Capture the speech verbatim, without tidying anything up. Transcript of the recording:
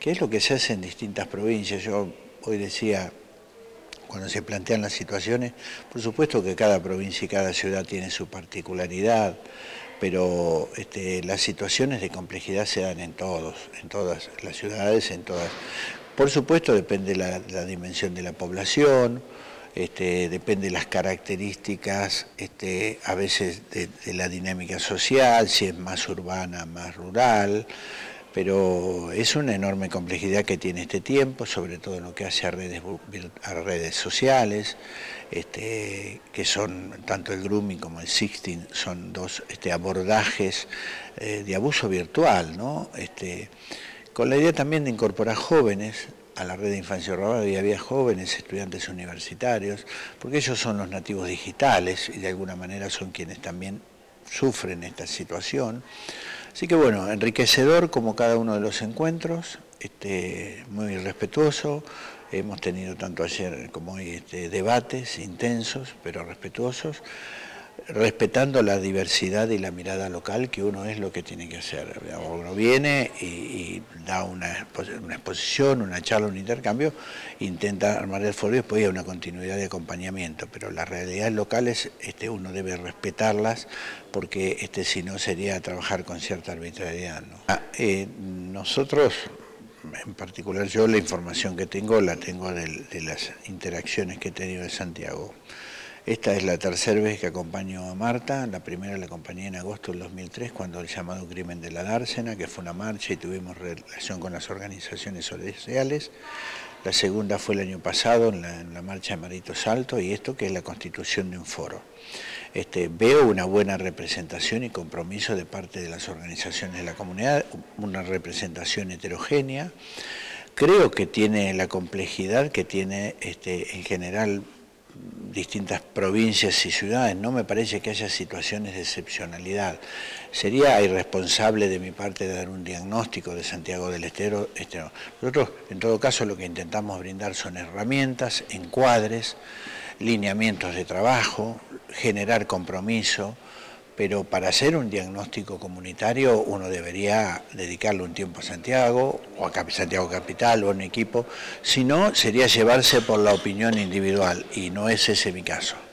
que es lo que se hace en distintas provincias. Yo hoy decía, cuando se plantean las situaciones, por supuesto que cada provincia y cada ciudad tiene su particularidad, pero este, las situaciones de complejidad se dan en todos, en todas las ciudades, en todas. Por supuesto depende la, la dimensión de la población, este, depende de las características, este, a veces de, de la dinámica social, si es más urbana, más rural, pero es una enorme complejidad que tiene este tiempo, sobre todo en lo que hace a redes, a redes sociales, este, que son, tanto el grooming como el sexting, son dos este, abordajes eh, de abuso virtual, ¿no? Este, con la idea también de incorporar jóvenes a la red de infancia robada, y había jóvenes estudiantes universitarios, porque ellos son los nativos digitales y de alguna manera son quienes también sufren esta situación. Así que bueno, enriquecedor como cada uno de los encuentros, este, muy respetuoso. Hemos tenido tanto ayer como hoy este, debates intensos, pero respetuosos, respetando la diversidad y la mirada local, que uno es lo que tiene que hacer. Uno viene y, y da una, una exposición, una charla, un intercambio, intenta armar el foro y después hay una continuidad de acompañamiento, pero las realidades locales este, uno debe respetarlas, porque este, si no sería trabajar con cierta arbitrariedad, ¿no? Ah, eh, nosotros, en particular yo, la información que tengo la tengo de, de las interacciones que he tenido en Santiago. Esta es la tercera vez que acompaño a Marta. La primera la acompañé en agosto del dos mil tres, cuando el llamado crimen de la Dársena, que fue una marcha y tuvimos relación con las organizaciones sociales. La segunda fue el año pasado en la, en la marcha de Marito Salto, y esto que es la constitución de un foro. Este, veo una buena representación y compromiso de parte de las organizaciones de la comunidad, una representación heterogénea. Creo que tiene la complejidad que tiene este, en general distintas provincias y ciudades. No me parece que haya situaciones de excepcionalidad. Sería irresponsable de mi parte dar un diagnóstico de Santiago del Estero. Este no. Nosotros, en todo caso, lo que intentamos brindar son herramientas, encuadres, lineamientos de trabajo, generar compromiso, pero para hacer un diagnóstico comunitario uno debería dedicarle un tiempo a Santiago, o a Santiago Capital, o a un equipo, si no sería llevarse por la opinión individual, y no es ese mi caso.